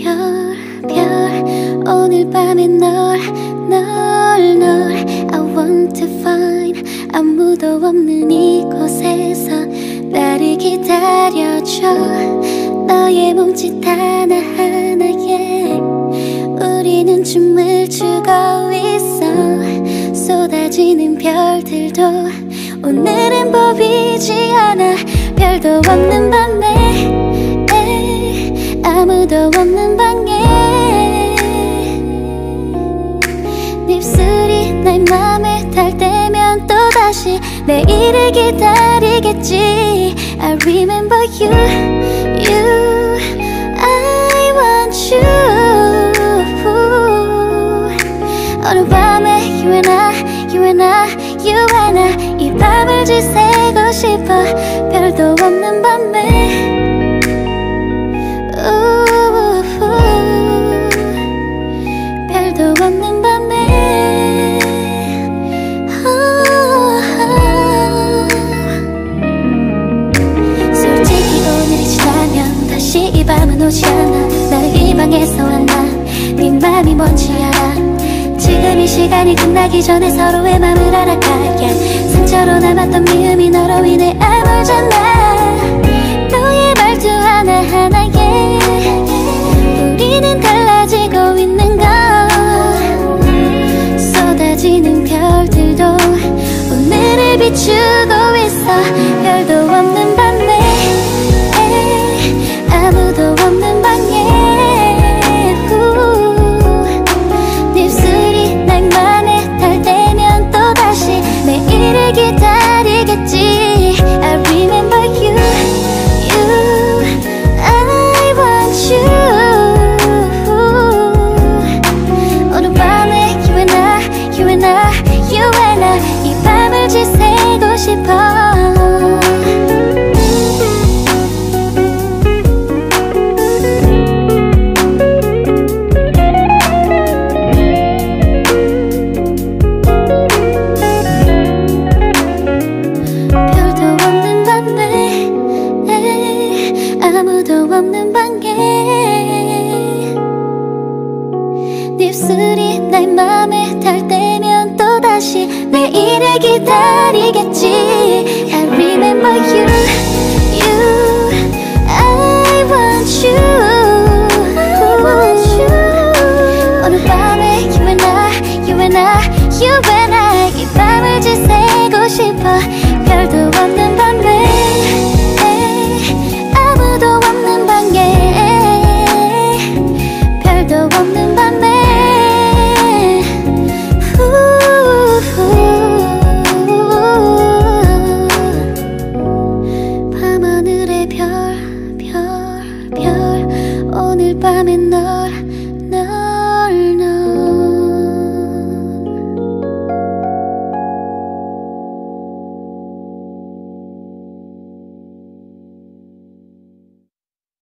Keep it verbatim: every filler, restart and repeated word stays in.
별, 별 오늘 밤에 널, 널, 널 I want to find 아무도 없는 이곳에서 나를 기다려줘 너의 몸짓 하나하나에 우리는 춤을 추고 있어 쏟아지는 별들도 오늘은 보이지 않아 별도 없는 밤에 에이, 아무도 없는 방에 네 입술이 내 맘에 닿을 때면 또다시 내일을 기다리겠지 I remember you, you I want you 오늘 밤에 you and I, you and I, you and I 이 밤을 지새고 싶어 별도 없는 밤에 우우우, 별도 없는 밤에 솔직히 오늘이 지나면 다시 이 밤은 오지 않아 날 이 방에서 만나 네 맘이 뭔지 알아 지금 이 시간이 끝나기 전에 서로의 맘을 알아가야 상처로 남았던 미움이 너로 인해 아물잖아 너의 말투 하나하나에 우리는 달라지고 있는 걸 쏟아지는 별들도 오늘을 비추고 있어 별도 없는 밤에 아무도 없는 방에 내일을 기다리겠지 I remember you, you I want you 오늘 밤에 you and I, you and I, you and I 이 밤을 지새고 싶어 없는 방에 네 입술이 내 맘에 닿을 때면 또다시 내일을 기다리겠지 I remember you